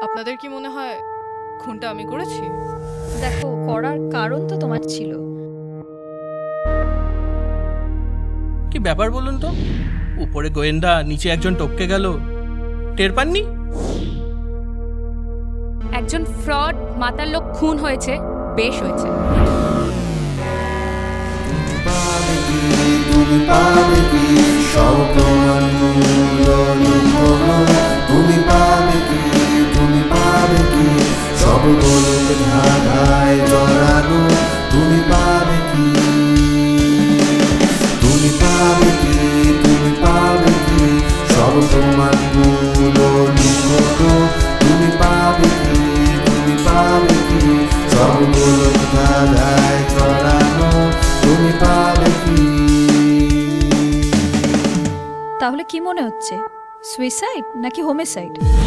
আপনাদের কি মনে হয় খুনটা আমি করেছি? দেখো, করার কারণ তো তোমার ছিল। কি ব্যাপার বলুন তো? উপরে গোয়েন্দা, নিচে একজন টপকে গেল, টের পাননি? একজন ফ্রড মাতাল লোক খুন হয়েছে, বেশ হয়েছে। তুমি পাবে কি সব তোমার তুমি পাবে কি, তুমি পাবে কি সব গোলক ধাঁধায় জড়ানো, তুমি পাবে কি, তুমি পাবে কি, তুমি পাবে কি সব তোমার তুমি পাবে কি, তুমি পাবে কি সব গোলক ধাঁধায় জড়ানো, তুমি পাবে কি। তাহলে কি মনে হচ্ছে, সুইসাইড নাকি হোমিসাইড?